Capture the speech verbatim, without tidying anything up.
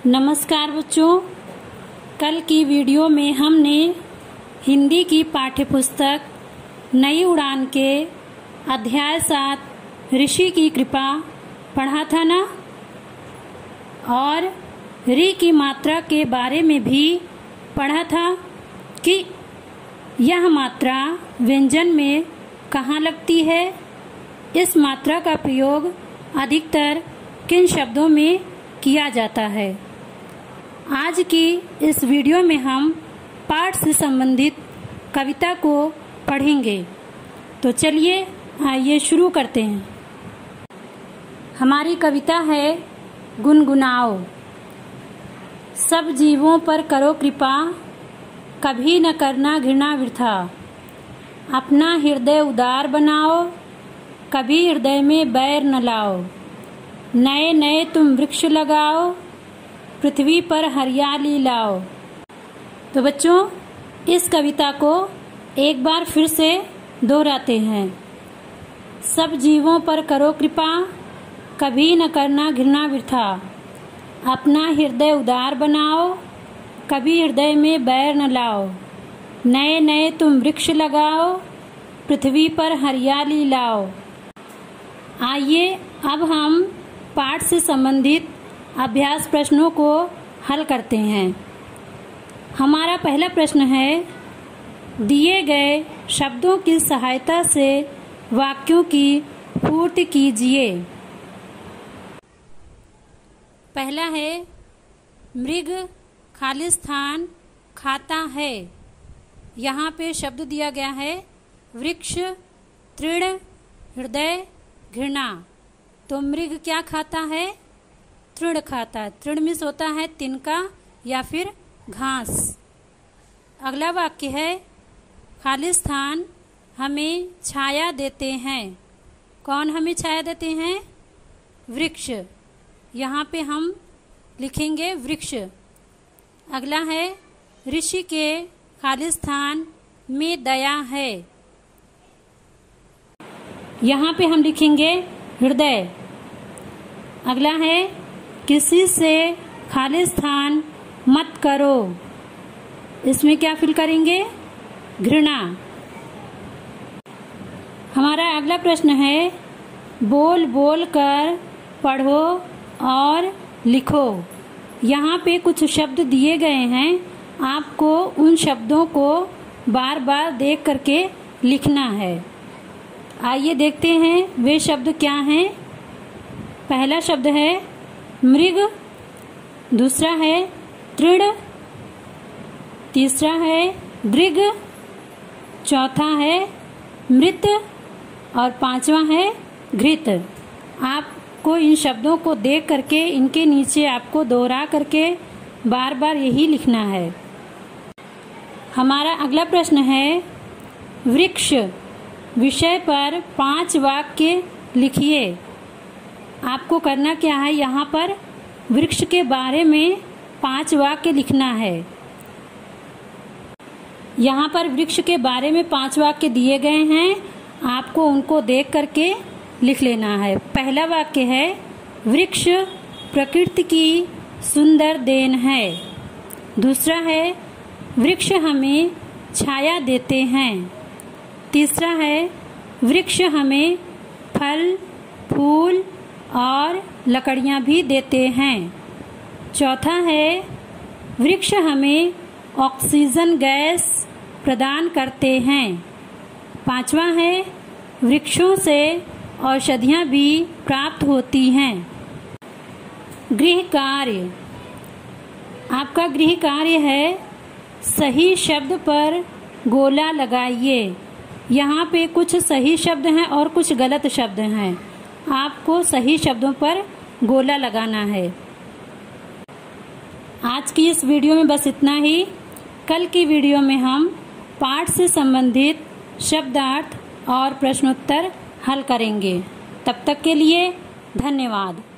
नमस्कार बच्चों, कल की वीडियो में हमने हिंदी की पाठ्यपुस्तक नई उड़ान के अध्याय सात ऋषि की कृपा पढ़ा था ना। और ऋ की मात्रा के बारे में भी पढ़ा था कि यह मात्रा व्यंजन में कहाँ लगती है। इस मात्रा का प्रयोग अधिकतर किन शब्दों में किया जाता है। आज की इस वीडियो में हम पाठ से संबंधित कविता को पढ़ेंगे। तो चलिए आइए शुरू करते हैं। हमारी कविता है गुनगुनाओ। सब जीवों पर करो कृपा, कभी न करना घृणा वृथा। अपना हृदय उदार बनाओ, कभी हृदय में बैर न लाओ। नए नए तुम वृक्ष लगाओ, पृथ्वी पर हरियाली लाओ। तो बच्चों, इस कविता को एक बार फिर से दोहराते हैं। सब जीवों पर करो कृपा, कभी न करना घृणा वृथा। अपना हृदय उदार बनाओ, कभी हृदय में बैर न लाओ। नए नए तुम वृक्ष लगाओ, पृथ्वी पर हरियाली लाओ। आइए अब हम पाठ से संबंधित अभ्यास प्रश्नों को हल करते हैं। हमारा पहला प्रश्न है, दिए गए शब्दों की सहायता से वाक्यों की पूर्ति कीजिए। पहला है, मृग खालिस्तान खाता है। यहाँ पे शब्द दिया गया है वृक्ष, तृण, हृदय, घृणा। तो मृग क्या खाता है? तृण खाता है। तृण मीन्स होता है तिनका या फिर घास। अगला वाक्य है, खालिस्तान हमें छाया देते हैं। कौन हमें छाया देते हैं? वृक्ष। यहाँ पे हम लिखेंगे वृक्ष। अगला है, ऋषि के खालिस्तान में दया है। यहाँ पे हम लिखेंगे हृदय। अगला है, किसी से खालिस्तान मत करो। इसमें क्या फिल करेंगे? घृणा। हमारा अगला प्रश्न है, बोल बोल कर पढ़ो और लिखो। यहाँ पे कुछ शब्द दिए गए हैं, आपको उन शब्दों को बार बार देख करके लिखना है। आइए देखते हैं वे शब्द क्या हैं। पहला शब्द है मृग, दूसरा है तृण, तीसरा है दृग, चौथा है मृत और पांचवा है घृत। आपको इन शब्दों को देख करके इनके नीचे आपको दोहरा करके बार बार यही लिखना है। हमारा अगला प्रश्न है, वृक्ष विषय पर पांच वाक्य लिखिए। आपको करना क्या है, यहाँ पर वृक्ष के बारे में पांच वाक्य लिखना है। यहाँ पर वृक्ष के बारे में पांच वाक्य दिए गए हैं, आपको उनको देख करके लिख लेना है। पहला वाक्य है, वृक्ष प्रकृति की सुंदर देन है। दूसरा है, वृक्ष हमें छाया देते हैं। तीसरा है, वृक्ष हमें फल, फूल और लकड़ियां भी देते हैं। चौथा है, वृक्ष हमें ऑक्सीजन गैस प्रदान करते हैं। पांचवा है, वृक्षों से औषधियां भी प्राप्त होती हैं। गृह कार्य। आपका गृह कार्य है, सही शब्द पर गोला लगाइए। यहाँ पे कुछ सही शब्द हैं और कुछ गलत शब्द हैं, आपको सही शब्दों पर गोला लगाना है। आज की इस वीडियो में बस इतना ही। कल की वीडियो में हम पाठ से संबंधित शब्दार्थ और प्रश्नोत्तर हल करेंगे। तब तक के लिए धन्यवाद।